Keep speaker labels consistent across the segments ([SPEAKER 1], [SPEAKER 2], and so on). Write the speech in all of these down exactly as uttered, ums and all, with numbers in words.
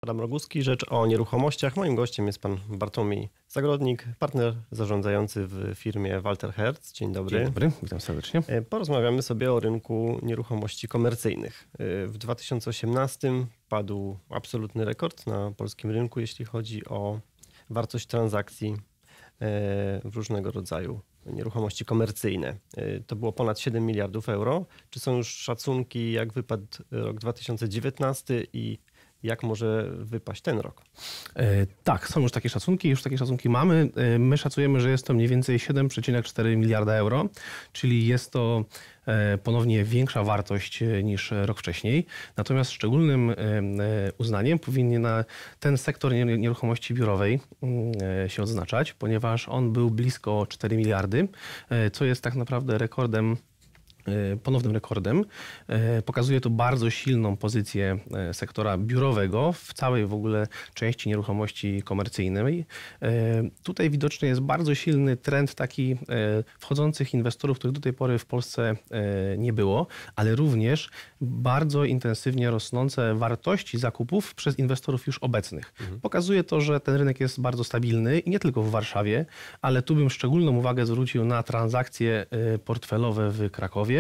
[SPEAKER 1] Adam Roguski, rzecz o nieruchomościach. Moim gościem jest pan Bartłomiej Zagrodnik, partner zarządzający w firmie Walter Herz. Dzień dobry.
[SPEAKER 2] Dzień dobry, witam serdecznie.
[SPEAKER 1] Porozmawiamy sobie o rynku nieruchomości komercyjnych. W dwa tysiące osiemnastym padł absolutny rekord na polskim rynku, jeśli chodzi o wartość transakcji w różnego rodzaju nieruchomości komercyjne. To było ponad siedem miliardów euro. Czy są już szacunki, jak wypadł rok dwa tysiące dziewiętnasty i jak może wypaść ten rok?
[SPEAKER 2] E, tak, są już takie szacunki, już takie szacunki mamy. E, my szacujemy, że jest to mniej więcej siedem przecinek cztery miliarda euro, czyli jest to e, ponownie większa wartość niż rok wcześniej. Natomiast szczególnym e, uznaniem powinien na ten sektor nieruchomości biurowej e, się odznaczać, ponieważ on był blisko cztery miliardy, e, co jest tak naprawdę rekordem, ponownym rekordem. Pokazuje to bardzo silną pozycję sektora biurowego w całej w ogóle części nieruchomości komercyjnej. Tutaj widoczny jest bardzo silny trend taki wchodzących inwestorów, których do tej pory w Polsce nie było, ale również bardzo intensywnie rosnące wartości zakupów przez inwestorów już obecnych. Mhm. Pokazuje to, że ten rynek jest bardzo stabilny i nie tylko w Warszawie, ale tu bym szczególną uwagę zwrócił na transakcje portfelowe w Krakowie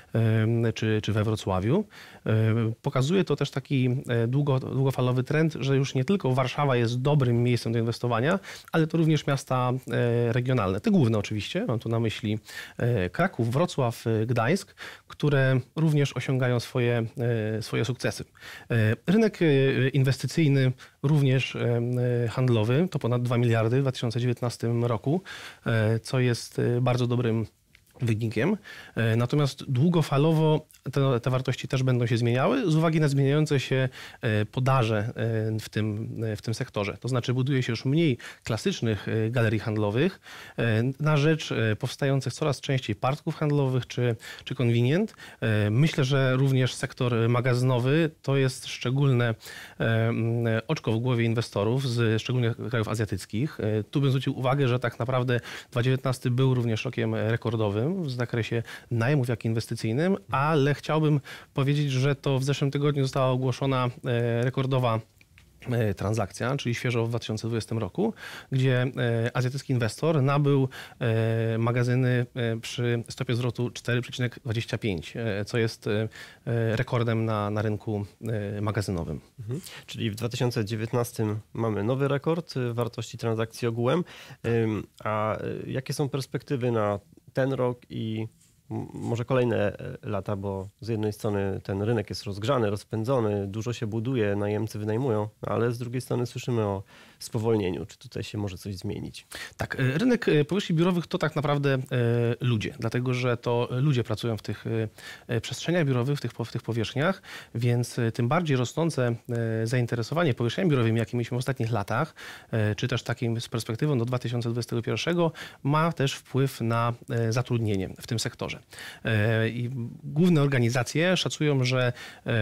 [SPEAKER 2] czy, czy we Wrocławiu. Pokazuje to też taki długo, długofalowy trend, że już nie tylko Warszawa jest dobrym miejscem do inwestowania, ale to również miasta regionalne. Te główne oczywiście, mam tu na myśli Kraków, Wrocław, Gdańsk, które również osiągają swoje, swoje sukcesy. Rynek inwestycyjny, również handlowy, to ponad dwa miliardy w dwa tysiące dziewiętnastym roku, co jest bardzo dobrym wynikiem. Natomiast długofalowo te, te wartości też będą się zmieniały z uwagi na zmieniające się podaże w tym, w tym sektorze. To znaczy buduje się już mniej klasycznych galerii handlowych na rzecz powstających coraz częściej parków handlowych czy, czy convenient. Myślę, że również sektor magazynowy to jest szczególne oczko w głowie inwestorów, z szczególnie krajów azjatyckich. Tu bym zwrócił uwagę, że tak naprawdę dwa tysiące dziewiętnasty był również rokiem rekordowym w zakresie najmów, jak i inwestycyjnym, ale chciałbym powiedzieć, że to w zeszłym tygodniu została ogłoszona rekordowa transakcja, czyli świeżo w dwa tysiące dwudziestym roku, gdzie azjatycki inwestor nabył magazyny przy stopie zwrotu cztery przecinek dwadzieścia pięć, co jest rekordem na, na rynku magazynowym. Mhm.
[SPEAKER 1] Czyli w dwa tysiące dziewiętnastym mamy nowy rekord wartości transakcji ogółem. A jakie są perspektywy na ten rok i może kolejne lata, bo z jednej strony ten rynek jest rozgrzany, rozpędzony, dużo się buduje, najemcy wynajmują, ale z drugiej strony słyszymy o spowolnieniu. Czy tutaj się może coś zmienić?
[SPEAKER 2] Tak, rynek powierzchni biurowych to tak naprawdę ludzie, dlatego że to ludzie pracują w tych przestrzeniach biurowych, w tych, w tych powierzchniach, więc tym bardziej rosnące zainteresowanie powierzchniami biurowymi, jakie mieliśmy w ostatnich latach, czy też takim z perspektywą do dwa tysiące dwudziestego pierwszego, ma też wpływ na zatrudnienie w tym sektorze. I główne organizacje szacują, że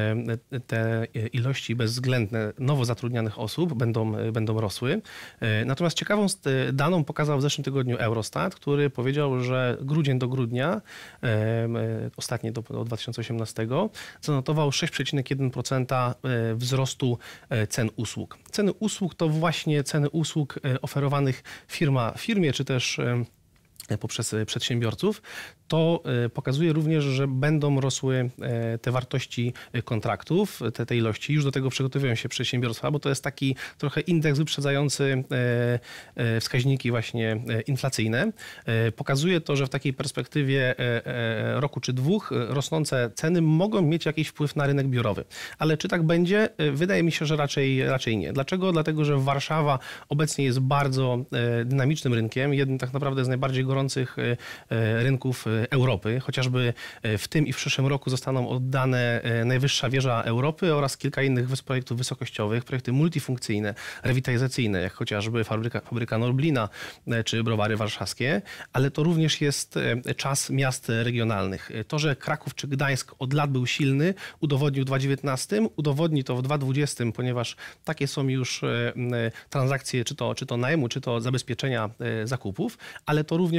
[SPEAKER 2] te ilości bezwzględne nowo zatrudnianych osób będą, będą rosły. Natomiast ciekawą daną pokazał w zeszłym tygodniu Eurostat, który powiedział, że grudzień do grudnia, ostatni do, do dwa tysiące osiemnastego, zanotował sześć przecinek jeden procent wzrostu cen usług. Ceny usług to właśnie ceny usług oferowanych firma firmie, czy też poprzez przedsiębiorców. To pokazuje również, że będą rosły te wartości kontraktów, te, te ilości. Już do tego przygotowują się przedsiębiorstwa, bo to jest taki trochę indeks wyprzedzający wskaźniki właśnie inflacyjne. Pokazuje to, że w takiej perspektywie roku czy dwóch rosnące ceny mogą mieć jakiś wpływ na rynek biurowy. Ale czy tak będzie? Wydaje mi się, że raczej, raczej nie. Dlaczego? Dlatego, że Warszawa obecnie jest bardzo dynamicznym rynkiem, jednym tak naprawdę z najbardziej gorących rynków Europy. Chociażby w tym i w przyszłym roku zostaną oddane najwyższa wieża Europy oraz kilka innych projektów wysokościowych, projekty multifunkcyjne, rewitalizacyjne, jak chociażby fabryka, fabryka Norblina czy browary warszawskie, ale to również jest czas miast regionalnych. To, że Kraków czy Gdańsk od lat był silny, udowodnił w dwa tysiące dziewiętnastym, udowodni to w dwa tysiące dwudziestym, ponieważ takie są już transakcje, czy to, czy to najmu, czy to zabezpieczenia zakupów, ale to również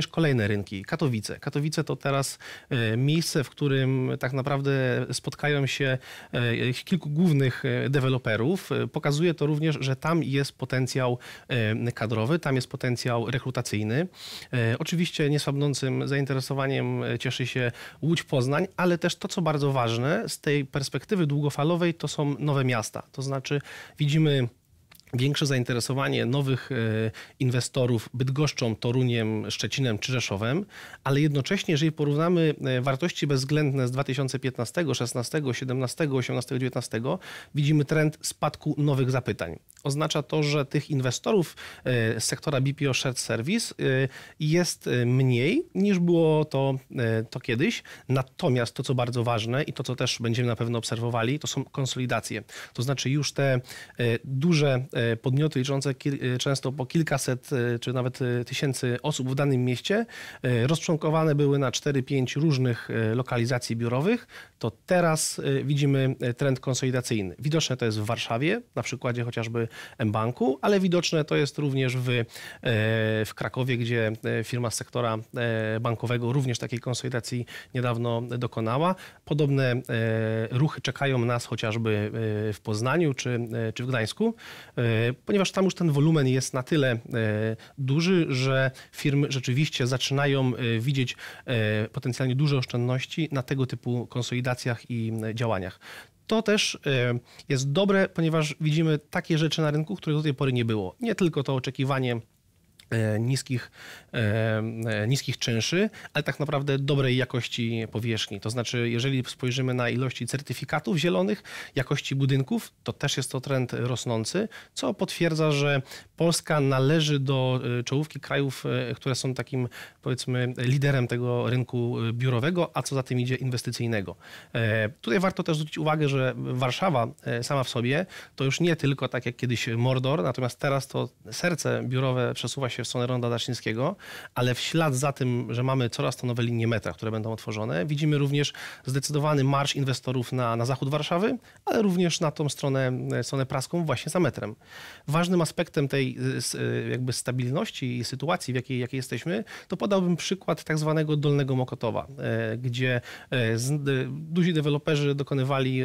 [SPEAKER 2] kolejne rynki. Katowice. Katowice to teraz miejsce, w którym tak naprawdę spotkają się kilku głównych deweloperów. Pokazuje to również, że tam jest potencjał kadrowy, tam jest potencjał rekrutacyjny. Oczywiście niesłabnącym zainteresowaniem cieszy się Łódź, Poznań, ale też to, co bardzo ważne z tej perspektywy długofalowej, to są nowe miasta. To znaczy widzimy większe zainteresowanie nowych inwestorów Bydgoszczą, Toruniem, Szczecinem czy Rzeszowem, ale jednocześnie, jeżeli porównamy wartości bezwzględne z dwa tysiące piętnastego, szesnastego, siedemnastego, osiemnastego, dziewiętnastego, widzimy trend spadku nowych zapytań. Oznacza to, że tych inwestorów z sektora B P O Shared Service jest mniej niż było to, to kiedyś. Natomiast to, co bardzo ważne i to, co też będziemy na pewno obserwowali, to są konsolidacje. To znaczy już te duże podmioty liczące często po kilkaset czy nawet tysięcy osób w danym mieście rozczłonkowane były na cztery pięć różnych lokalizacji biurowych, to teraz widzimy trend konsolidacyjny. Widoczne to jest w Warszawie, na przykładzie chociażby mBanku, ale widoczne to jest również w, w Krakowie, gdzie firma z sektora bankowego również takiej konsolidacji niedawno dokonała. Podobne ruchy czekają nas chociażby w Poznaniu czy, czy w Gdańsku, ponieważ tam już ten wolumen jest na tyle duży, że firmy rzeczywiście zaczynają widzieć potencjalnie duże oszczędności na tego typu konsolidacjach i działaniach. To też jest dobre, ponieważ widzimy takie rzeczy na rynku, których do tej pory nie było. Nie tylko to oczekiwanie niskich, niskich czynszy, ale tak naprawdę dobrej jakości powierzchni. To znaczy, jeżeli spojrzymy na ilości certyfikatów zielonych, jakości budynków, to też jest to trend rosnący, co potwierdza, że Polska należy do czołówki krajów, które są takim, powiedzmy, liderem tego rynku biurowego, a co za tym idzie inwestycyjnego. Tutaj warto też zwrócić uwagę, że Warszawa sama w sobie to już nie tylko tak jak kiedyś Mordor, natomiast teraz to serce biurowe przesuwa się w stronę Ronda Daszyńskiego, ale w ślad za tym, że mamy coraz to nowe linie metra, które będą otworzone, widzimy również zdecydowany marsz inwestorów na, na zachód Warszawy, ale również na tą stronę, stronę praską właśnie za metrem. Ważnym aspektem tej jakby stabilności i sytuacji, w jakiej, jakiej jesteśmy, to podałbym przykład tak zwanego Dolnego Mokotowa, gdzie duzi deweloperzy dokonywali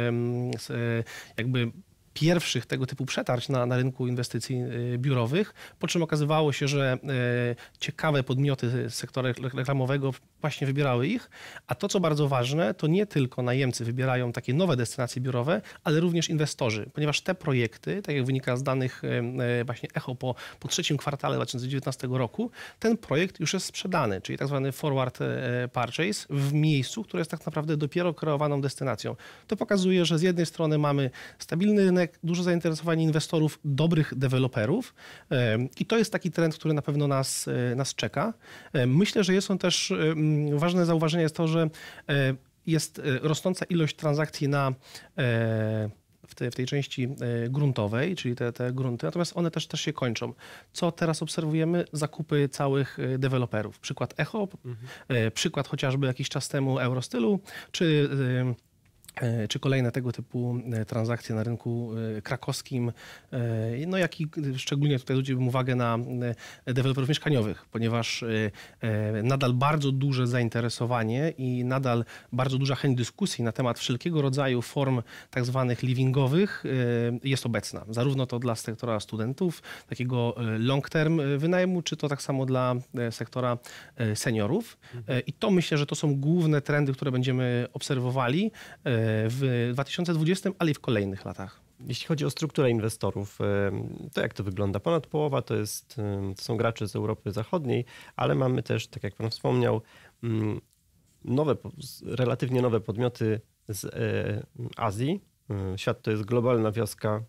[SPEAKER 2] jakby pierwszych tego typu przetarć na, na rynku inwestycji biurowych, po czym okazywało się, że ciekawe podmioty z sektora reklamowego właśnie wybierały ich, a to, co bardzo ważne, to nie tylko najemcy wybierają takie nowe destynacje biurowe, ale również inwestorzy, ponieważ te projekty, tak jak wynika z danych właśnie Echo po, po trzecim kwartale dwa tysiące dziewiętnastego roku, ten projekt już jest sprzedany, czyli tak zwany forward purchase w miejscu, które jest tak naprawdę dopiero kreowaną destynacją. To pokazuje, że z jednej strony mamy stabilny rynek, duże zainteresowanie inwestorów, dobrych deweloperów i to jest taki trend, który na pewno nas, nas czeka. Myślę, że jest on też, ważne zauważenie jest to, że jest rosnąca ilość transakcji na w tej, w tej części gruntowej, czyli te, te grunty, natomiast one też, też się kończą. Co teraz obserwujemy? Zakupy całych deweloperów. Przykład Echo, mhm. przykład chociażby jakiś czas temu Eurostylu, czy czy kolejne tego typu transakcje na rynku krakowskim, no jak i szczególnie tutaj zwróciłbym uwagę na deweloperów mieszkaniowych, ponieważ nadal bardzo duże zainteresowanie i nadal bardzo duża chęć dyskusji na temat wszelkiego rodzaju form tak zwanych livingowych jest obecna. Zarówno to dla sektora studentów, takiego long term wynajmu, czy to tak samo dla sektora seniorów. I to myślę, że to są główne trendy, które będziemy obserwowali w dwa tysiące dwudziestym, ale i w kolejnych latach.
[SPEAKER 1] Jeśli chodzi o strukturę inwestorów, to jak to wygląda? Ponad połowa to, jest, to są gracze z Europy Zachodniej, ale mamy też, tak jak pan wspomniał, nowe, relatywnie nowe podmioty z Azji. Świat to jest globalna wioska.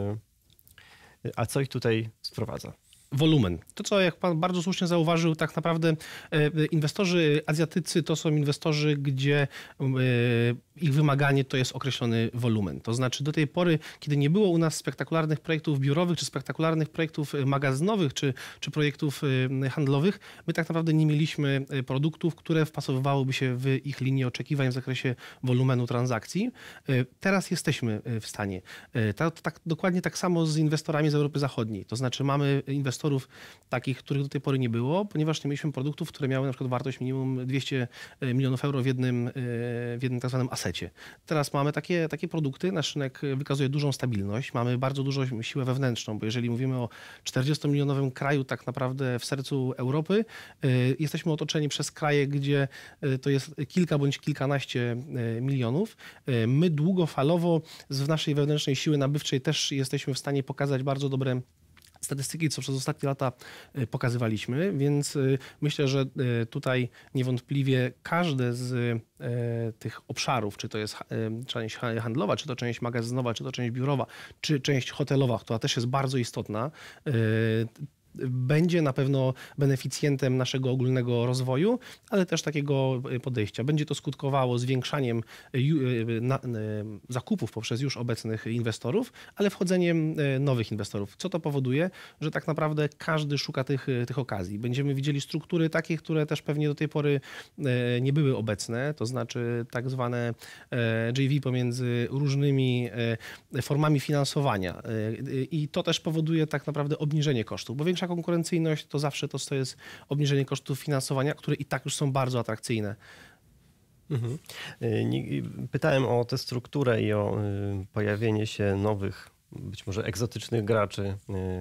[SPEAKER 1] A co ich tutaj sprowadza?
[SPEAKER 2] Wolumen. To, co jak pan bardzo słusznie zauważył, tak naprawdę inwestorzy azjatycy to są inwestorzy, gdzie ich wymaganie to jest określony wolumen. To znaczy do tej pory, kiedy nie było u nas spektakularnych projektów biurowych, czy spektakularnych projektów magazynowych, czy, czy projektów handlowych, my tak naprawdę nie mieliśmy produktów, które wpasowywałyby się w ich linię oczekiwań w zakresie wolumenu transakcji. Teraz jesteśmy w stanie. Tak, tak, dokładnie tak samo z inwestorami z Europy Zachodniej. To znaczy mamy inwestorów inwestorów takich, których do tej pory nie było, ponieważ nie mieliśmy produktów, które miały na przykład wartość minimum dwieście milionów euro w jednym, w jednym tak zwanym asecie. Teraz mamy takie, takie produkty, nasz rynek wykazuje dużą stabilność, mamy bardzo dużą siłę wewnętrzną, bo jeżeli mówimy o czterdziestomilionowym kraju tak naprawdę w sercu Europy, jesteśmy otoczeni przez kraje, gdzie to jest kilka bądź kilkanaście milionów. My długofalowo z naszej wewnętrznej siły nabywczej też jesteśmy w stanie pokazać bardzo dobre statystyki, co przez ostatnie lata pokazywaliśmy, więc myślę, że tutaj niewątpliwie każde z tych obszarów, czy to jest część handlowa, czy to część magazynowa, czy to część biurowa, czy część hotelowa, która też jest bardzo istotna, będzie na pewno beneficjentem naszego ogólnego rozwoju, ale też takiego podejścia. Będzie to skutkowało zwiększaniem zakupów poprzez już obecnych inwestorów, ale wchodzeniem nowych inwestorów. Co to powoduje? Że tak naprawdę każdy szuka tych, tych okazji. Będziemy widzieli struktury takie, które też pewnie do tej pory nie były obecne, to znaczy tak zwane J V pomiędzy różnymi formami finansowania. I to też powoduje tak naprawdę obniżenie kosztów, bo większa konkurencyjność to zawsze to, to jest obniżenie kosztów finansowania, które i tak już są bardzo atrakcyjne.
[SPEAKER 1] Mhm. Pytałem o tę strukturę i o pojawienie się nowych, być może egzotycznych graczy,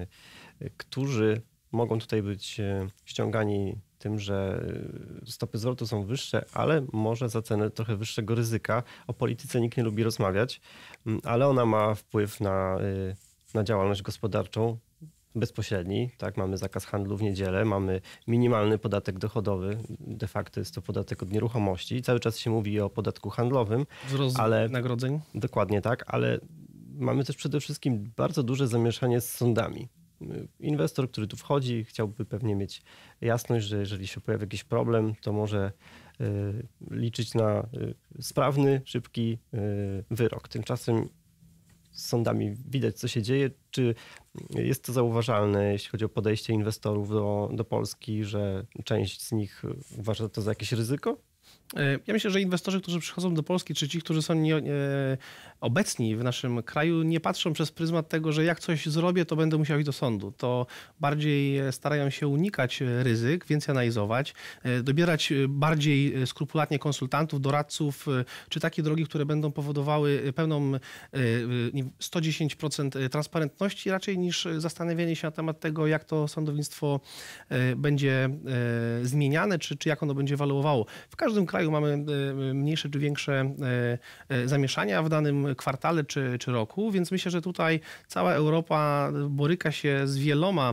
[SPEAKER 1] którzy mogą tutaj być ściągani tym, że stopy zwrotu są wyższe, ale może za cenę trochę wyższego ryzyka. O polityce nikt nie lubi rozmawiać, ale ona ma wpływ na, na działalność gospodarczą bezpośredni, tak, mamy zakaz handlu w niedzielę, mamy minimalny podatek dochodowy, de facto jest to podatek od nieruchomości. Cały czas się mówi o podatku handlowym.
[SPEAKER 2] Wzrost ale wynagrodzeń.
[SPEAKER 1] Dokładnie tak, ale mamy też przede wszystkim bardzo duże zamieszanie z sądami. Inwestor, który tu wchodzi, chciałby pewnie mieć jasność, że jeżeli się pojawi jakiś problem, to może y, liczyć na y, sprawny, szybki y, wyrok. Tymczasem z sądami widać, co się dzieje. Czy jest to zauważalne, jeśli chodzi o podejście inwestorów do, do Polski, że część z nich uważa to za jakieś ryzyko?
[SPEAKER 2] Ja myślę, że inwestorzy, którzy przychodzą do Polski, czy ci, którzy są nie, nie, obecni w naszym kraju, nie patrzą przez pryzmat tego, że jak coś zrobię, to będę musiał iść do sądu. To bardziej starają się unikać ryzyk, więcej analizować, dobierać bardziej skrupulatnie konsultantów, doradców, czy takie drogi, które będą powodowały pełną sto dziesięć procent transparentności, raczej niż zastanawianie się na temat tego, jak to sądownictwo będzie zmieniane, czy, czy jak ono będzie ewaluowało. W każdym kraju mamy mniejsze czy większe zamieszania w danym kwartale czy, czy roku, więc myślę, że tutaj cała Europa boryka się z wieloma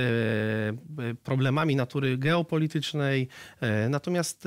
[SPEAKER 2] problemami natury geopolitycznej, natomiast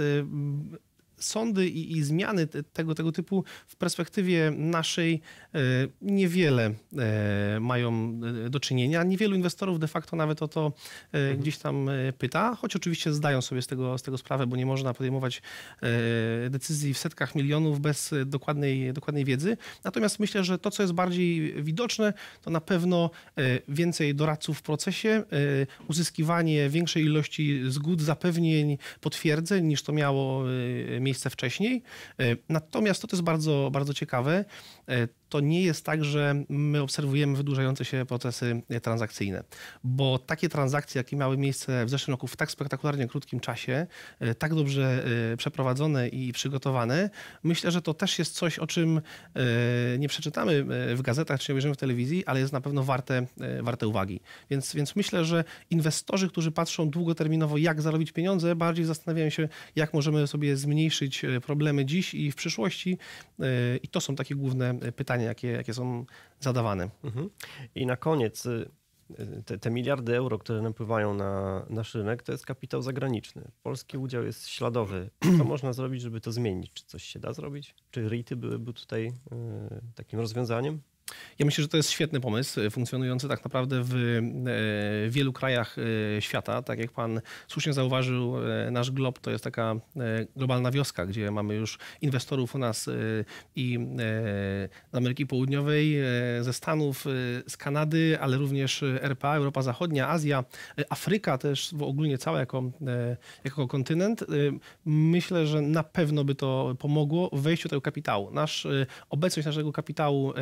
[SPEAKER 2] sądy i, i zmiany tego, tego typu w perspektywie naszej niewiele mają do czynienia. Niewielu inwestorów de facto nawet o to mhm. gdzieś tam pyta, choć oczywiście zdają sobie z tego, z tego sprawę, bo nie można podejmować decyzji w setkach milionów bez dokładnej, dokładnej wiedzy. Natomiast myślę, że to, co jest bardziej widoczne, to na pewno więcej doradców w procesie, uzyskiwanie większej ilości zgód, zapewnień, potwierdzeń niż to miało miejsce wcześniej. Natomiast to, to jest bardzo, bardzo ciekawe. To nie jest tak, że my obserwujemy wydłużające się procesy transakcyjne, bo takie transakcje, jakie miały miejsce w zeszłym roku w tak spektakularnie krótkim czasie, tak dobrze przeprowadzone i przygotowane, myślę, że to też jest coś, o czym nie przeczytamy w gazetach czy nie obejrzymy w telewizji, ale jest na pewno warte, warte uwagi. Więc, więc myślę, że inwestorzy, którzy patrzą długoterminowo, jak zarobić pieniądze, bardziej zastanawiają się, jak możemy sobie zmniejszyć problemy dziś i w przyszłości. I to są takie główne pytania, Jakie, jakie są zadawane.
[SPEAKER 1] Mhm. I na koniec te, te miliardy euro, które napływają na nasz rynek, to jest kapitał zagraniczny. Polski udział jest śladowy. Co można zrobić, żeby to zmienić? Czy coś się da zrobić? Czy REIT-y byłyby tutaj y, takim rozwiązaniem?
[SPEAKER 2] Ja myślę, że to jest świetny pomysł, funkcjonujący tak naprawdę w wielu krajach świata. Tak jak pan słusznie zauważył, nasz glob to jest taka globalna wioska, gdzie mamy już inwestorów u nas i z Ameryki Południowej, ze Stanów, z Kanady, ale również R P A, Europa Zachodnia, Azja, Afryka też ogólnie cała jako, jako kontynent. Myślę, że na pewno by to pomogło w wejściu tego kapitału. Nasz, obecność naszego kapitału narodowego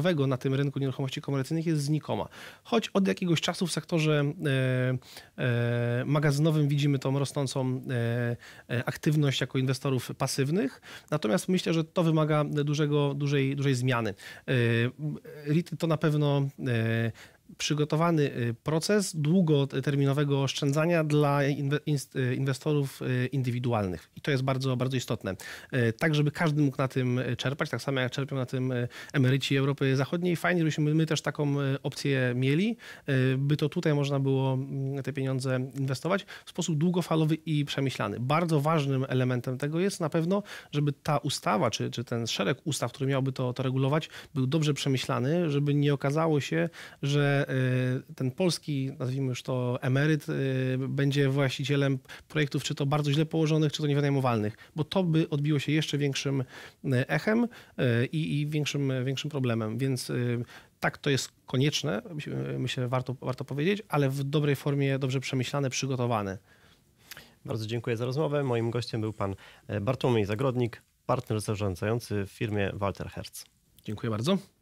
[SPEAKER 2] ciekawego na tym rynku nieruchomości komercyjnych jest znikoma. Choć od jakiegoś czasu w sektorze e, e, magazynowym widzimy tą rosnącą e, aktywność jako inwestorów pasywnych, natomiast myślę, że to wymaga dużego, dużej, dużej zmiany. E, REIT to na pewno e, przygotowany proces długoterminowego oszczędzania dla inwestorów indywidualnych. I to jest bardzo, bardzo istotne. Tak, żeby każdy mógł na tym czerpać, tak samo jak czerpią na tym emeryci Europy Zachodniej. Fajnie, żebyśmy my też taką opcję mieli, by to tutaj można było te pieniądze inwestować w sposób długofalowy i przemyślany. Bardzo ważnym elementem tego jest na pewno, żeby ta ustawa, czy, czy ten szereg ustaw, który miałby to, to regulować, był dobrze przemyślany, żeby nie okazało się, że ten polski, nazwijmy już to emeryt, będzie właścicielem projektów czy to bardzo źle położonych, czy to niewynajmowalnych, bo to by odbiło się jeszcze większym echem i, i większym, większym problemem. Więc tak, to jest konieczne, myślę, warto, warto powiedzieć, ale w dobrej formie, dobrze przemyślane, przygotowane.
[SPEAKER 1] Bardzo dziękuję za rozmowę. Moim gościem był pan Bartłomiej Zagrodnik, partner zarządzający w firmie Walter Hertz.
[SPEAKER 2] Dziękuję bardzo.